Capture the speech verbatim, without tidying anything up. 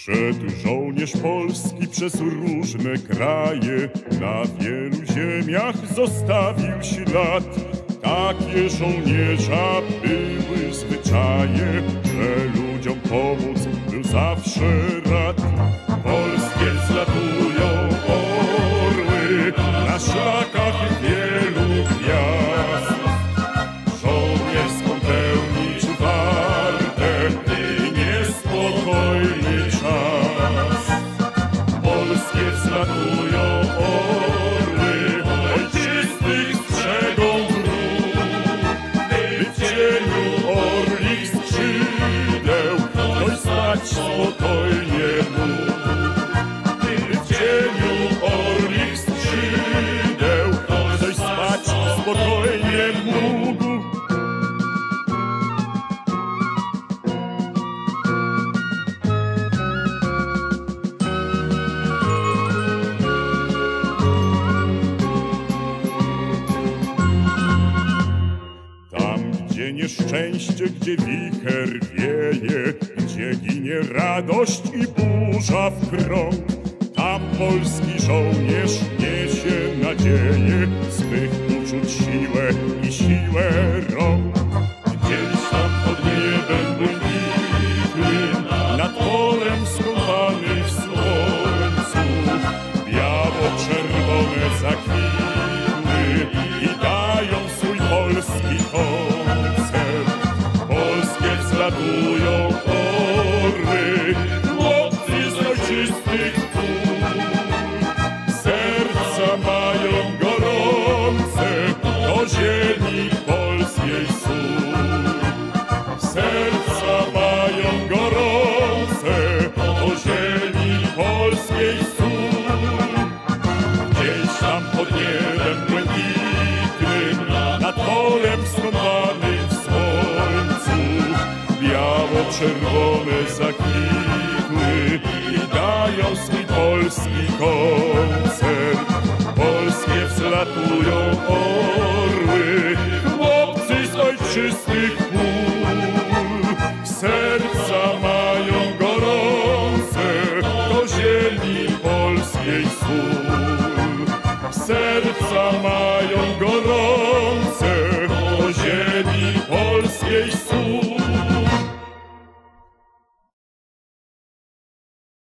Szedł żołnierz polski przez różne kraje, na wielu ziemiach zostawił ślad. Takie żołnierza były zwyczaje, że ludziom pomóc był zawsze rad. Polskie wzlatują orły na szlakach wielu gwiazd. Żołnierską pełnić warte i niespokojny czas. Polskie wzlatują orły, ojczystych strzegą wróg. By w cieniu orlich skrzydeł ktoś spać spokojnie mógł. By w cieniu orlich skrzydeł ktoś spać spokojnie mógł. Gdzie nieszczęście, gdzie wicher wieje, gdzie ginie radość i burza w krąg, tam polski żołnierz niesie nadzieję, swych uczuć siłę i siłę rąk. Gdzieś tam pod niebem błękitnym, nad polem skąpanym w słońcu, biało-czerwone zakwitły i dają swój polski koncert. Polskie wzlatują orły, chłopcy z ojczystych pól. Serca mają gorące do ziemi polskiej sól. Serca mają gorące do ziemi polskiej sól. Gdzieś tam pod niebem błękitnym, nad polem skąpanym w słońcu, biało-czerwone zakwitły i dają swój polski koncert. Polskie wzlatują orły, chłopcy z ojczystych